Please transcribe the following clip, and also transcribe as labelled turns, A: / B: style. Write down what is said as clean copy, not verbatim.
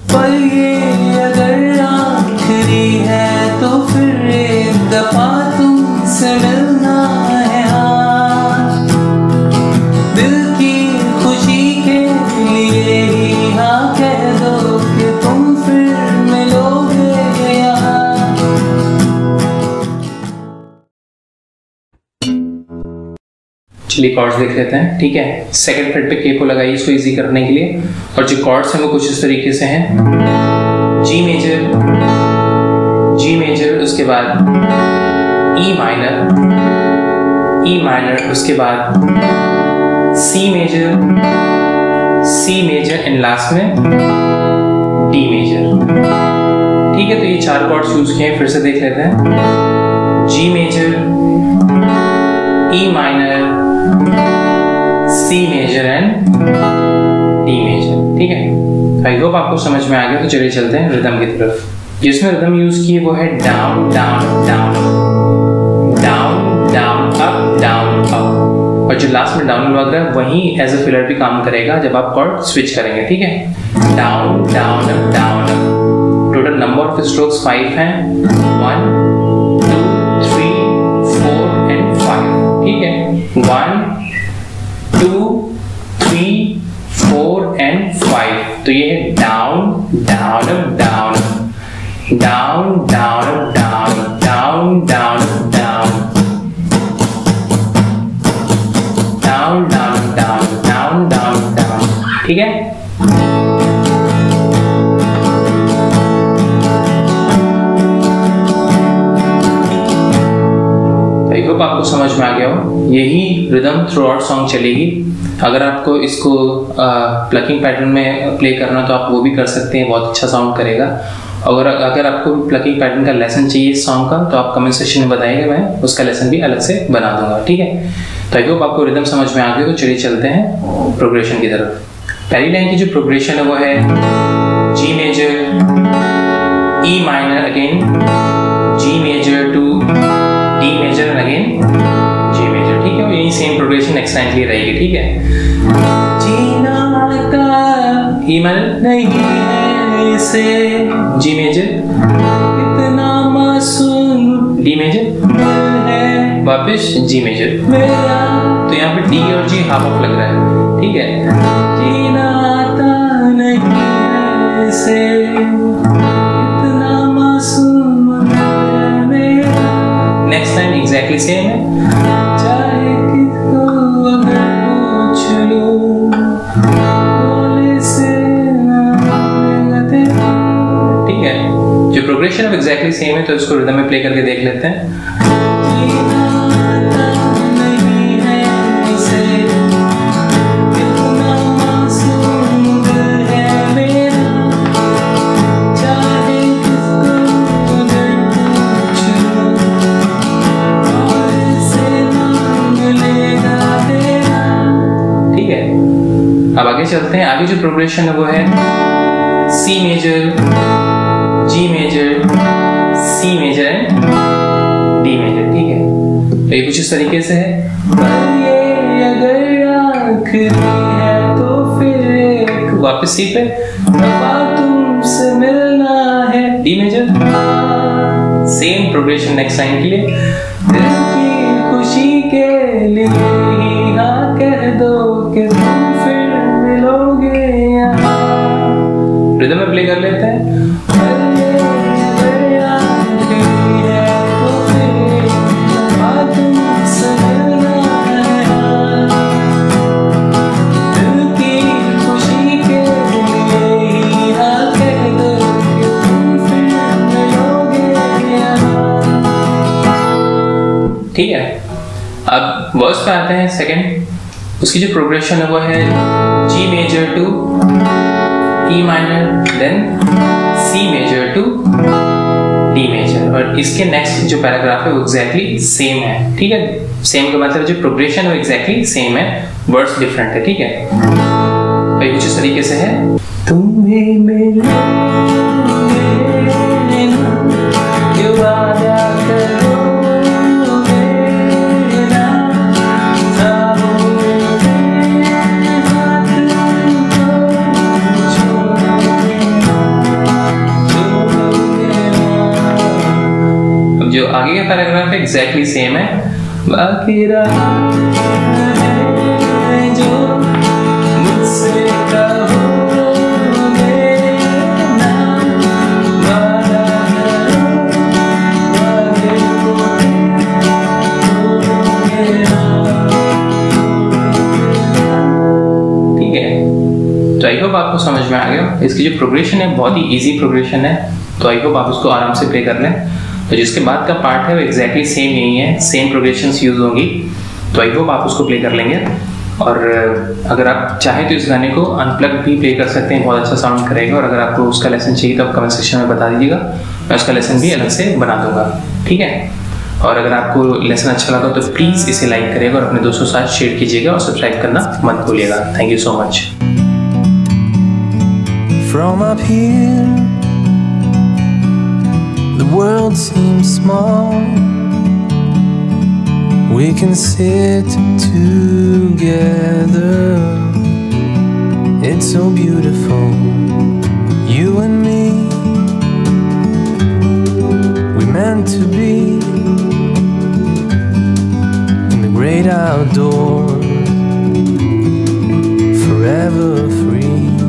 A: पर ये अगर आखिरी है तो फिर एक दफा तुमसे मिलना है। हाँ, दिल की खुशी के लिए ही हाँ कह दो कि तुम फिर मिलोगे यहाँ।
B: चलिए कॉर्ड्स देख लेते हैं, ठीक है। सेकंड फ्रेट पे के को लगाइए इसको इजी करने के लिए, और जो कॉर्ड्स हैं वो कुछ इस तरीके से हैं। जी मेजर, उसके बाद ई माइनर, उसके बाद सी मेजर एंड लास्ट में डी मेजर, ठीक है। तो ये चार कॉर्ड्स यूज किए हैं, फिर से देख लेते हैं। G major, E minor, C major and D major, ठीक है। आई होप आपको समझ में आ गया। तो चलिए चलते हैं रिदम की तरफ। जिसमें रिदम यूज की है वो है down down down down down up down up, और जो लास्ट में डाउन लग रहा है वही एज अ फिलर भी काम करेगा जब आप कॉर्ड स्विच करेंगे, ठीक है। Down down up down up. Total number of strokes 5 हैं, 1 2 3 4 एंड 5, ठीक है। 1 2 3 4 एंड 5। तो ये है down down up down down down down down down down down down down down down down, ठीक है। आई होप आपको समझ में आ गया हो। यही रिदम थ्रू आउट सॉन्ग चलेगी। अगर आपको इसको प्लकिंग पैटर्न में प्ले करना तो आप वो भी कर सकते हैं, बहुत अच्छा साउंड करेगा। अगर आपको प्लकिंग पैटर्न का लेसन चाहिए इस सॉन्ग का तो आप कमेंट सेक्शन में बताइएगा, मैं उसका लेसन भी अलग से बना दूंगा, ठीक है। तो आई होप आपको रिदम समझ में आ गया। तो चलिए चलते हैं प्रोग्रेशन की तरफ। पहली लाइन की जो प्रोग्रेशन है वो है G major, E minor again, G major to D major and again G major, ठीक है। यही सेम प्रोग्रेशन नेक्स्ट लाइन के लिए रहेगी, ठीक है। जीना का ई माइनर नहीं है इसे, जी मेजर इतना मासूम, डी मेजर है, वापस जी मेजर मेरा। तो यहाँ पे डी और जी हाफ ऑफ लग रहा है, ठीक है। जीना आता नहीं है इसे, इतना मासूम है मेरा। नेक्स्ट टाइम एग्जैक्टली सेम है। चाहे किसको अगर पूछ लूं, बोले से ठीक है। जो प्रोग्रेशन अब एग्जैक्टली सेम है तो इसको रिदम में प्ले करके देख लेते हैं। अब आगे चलते हैं। आगे जो प्रोग्रेशन है वो है C major, G major, C major and D major, ठीक है। तो ये कुछ इस तरीके से है। ये अगर आखिरी है तो फिर एक, वापस सी पे, तुमसे मिलना है, D major. Same progression next line के लिए। दिल की खुशी के लिए ही हाँ कह दो कि तुम फिर मिलोगे यहाँ। रिदम में प्ले कर लेते हैं। ठीक है। अब वर्स पे आते हैं सेकंड। उसकी जो प्रोग्रेशन है वो है G major to E minor, then C major to D major, और इसके नेक्स्ट जो पैराग्राफ है वो एग्जैक्टली सेम है, ठीक है। सेम का मतलब जो प्रोग्रेशन है वो एग्जैक्टली सेम है, वर्ड्स डिफरेंट है, ठीक है। भाई कुछ इस तरीके से है। तुम्हें मिलोगे जो वादा करो पे एग्जैक्टली सेम है। बाकी रहा है जो मुझसे कहोगे ना, वादा वादे को तोड़ोगे ना। ठीक है, तो आई होप आपको समझ में आ गया। इसकी जो प्रोग्रेशन है बहुत ही इजी प्रोग्रेशन है, तो आई होप आप उसको आराम से प्ले कर लें। तो जिसके बाद का पार्ट है वो एग्जैक्टली सेम यही है, सेम प्रोग्रेशंस यूज होंगी, तो आई होप आप उसको प्ले कर लेंगे। और अगर आप चाहें तो इस गाने को अनप्लग भी प्ले कर सकते हैं, बहुत अच्छा साउंड करेगा। और अगर आपको उसका लेसन चाहिए तो आप कमेंट सेक्शन में बता दीजिएगा, मैं उसका लेसन भी अलग से बना दूंगा। ठीक है, और अगर आपको लेसन अच्छा लगा तो प्लीज़ इसे लाइक करिएगा और अपने दोस्तों के साथ शेयर कीजिएगा और सब्सक्राइब करना मत भूलिएगा। Thank you so much.
A: From up here, the world seems small. We can sit together. It's so beautiful, you and me. We meant to be in the great outdoors, forever free.